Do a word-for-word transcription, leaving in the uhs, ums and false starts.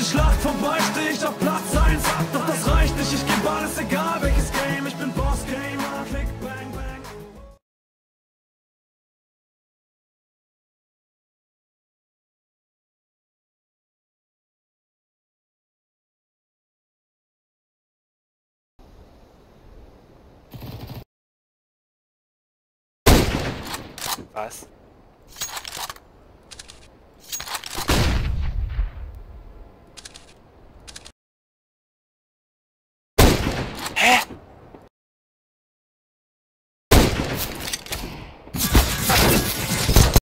die Schlacht vorbei, steh ich auf Platz eins. Doch das reicht nicht, ich geb alles, egal welches Game. Ich bin Boss Gamer, klick, bang, bang. Was?